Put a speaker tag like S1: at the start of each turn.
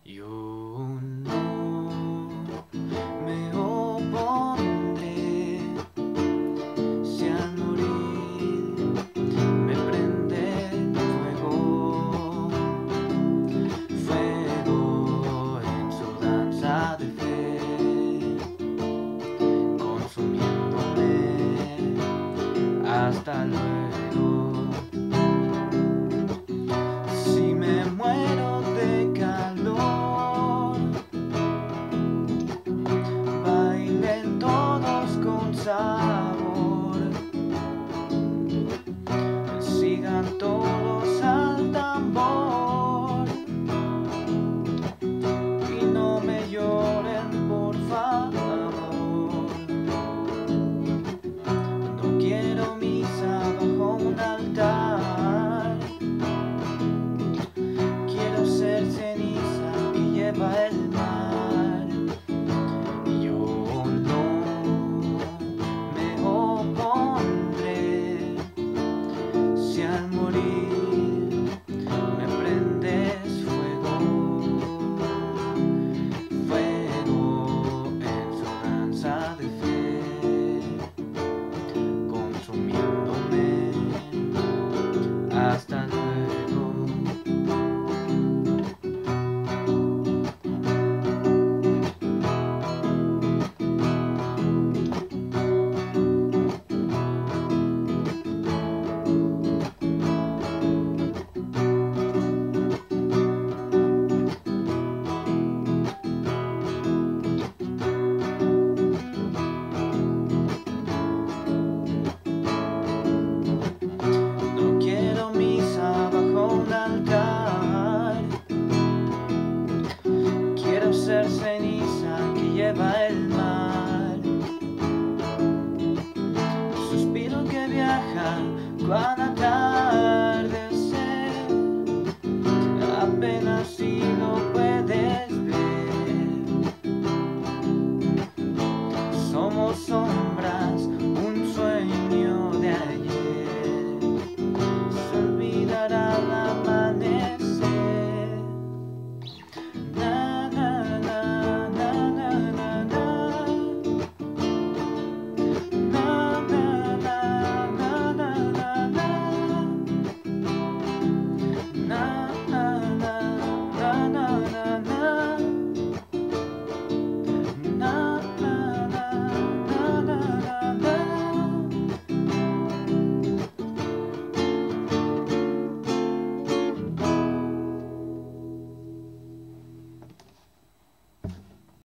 S1: Yo no me opondré si al morir me prende fuego, fuego en su danza de fe, consumiéndome. Hasta luego. Si me muero de calor, bailen todos con sabor, sigan todos al tambor y no me lloren, por favor. No quiero misa bajo un altar, quiero ser ceniza que lleva el mar. Yo no me opondré si al morir me prendes fuego, fuego en su danza de fe, consumiéndome. Hasta luego. Quiero ser ceniza que lleva el mar, suspiro que viaja cuando atardecer, apenas si lo puedo